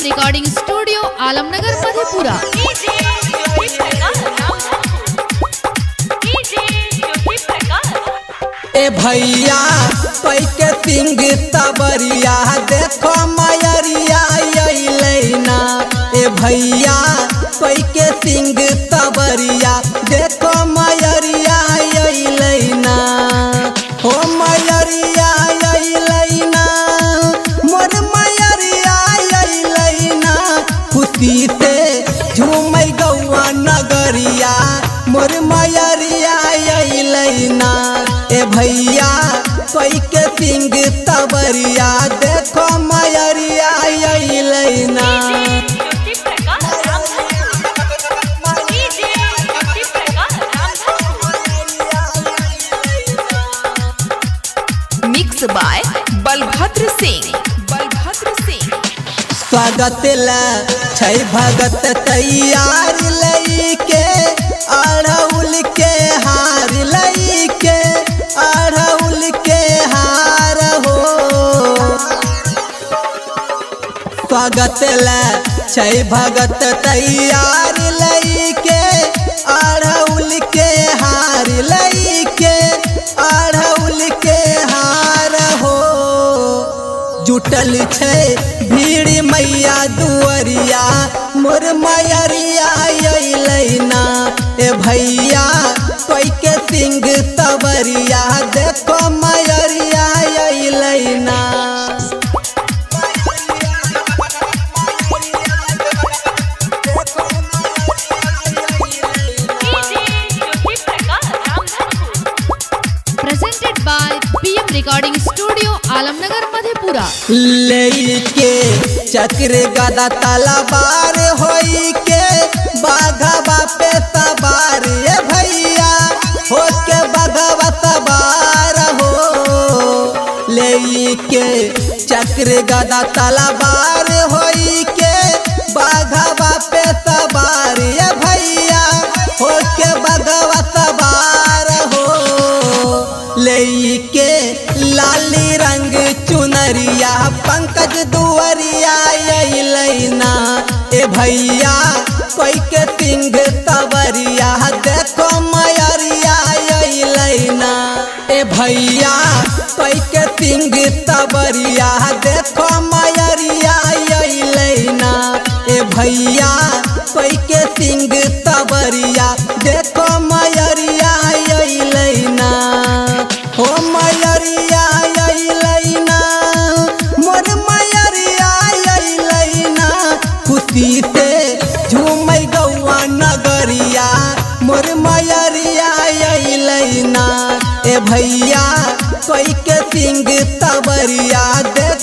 Recording studio Alamnagar Madhepura. ए भैया कोई के सिंह तबरिया देखो मयरिया अइलैना। ए भैया कोई के सिंह तबरिया देखो मयरिया अइलैना। हो मयरिया अइलैना मोर मयरिया अइलैना। खुशी से झूमै गौआ नगरिया मोर मयरिया अइलैना। ए भैया कोई के सिंह तबरिया देखो मयरिया अइलैना। Mix by Balbhadra Singh. स्वागत ला छै भगत तैयार लईके अड़हुल के हार लईके अड़हुल के हार हो। स्वागत ला छै भगत तैयार लईके अड़हुल के हार लईके अड़हुल के हार हो। जुटल छै भीड़ मैया दुअरिया मोर मयरिया अइलैना। ए भैया कोई के सिंह तबरिया देखो मयरिया अइलैना। Presented by PM recording studio Alamnagar Madhepura. लेके चक्र गदा तलवार होई के बाघवा पे सवार। ए भैया हो के बाघवा सवार हो। लेके चक्र गदा तलवार होई के बाघवा पे सवार। ए भैया हो के बाघवा सवार हो। लेके लाली रंग चुनरिया पंकज दुअरिया अइलैना। ए भैया कोई के सिंह तबरिया देखो मयरिया अइलैना। ए भैया कोई के सिंह तबरिया देखो मयरिया अइलैना। ए भैया कोई के सिंह तबरिया देखो मयरिया अइलैना। हो मयरिया अइलैना मोर मयरिया अइलैना। खुशी से झूमै गौआ नगरिया मोर मयरिया अइलैना। ए भैया कोई के सिंह तबरिया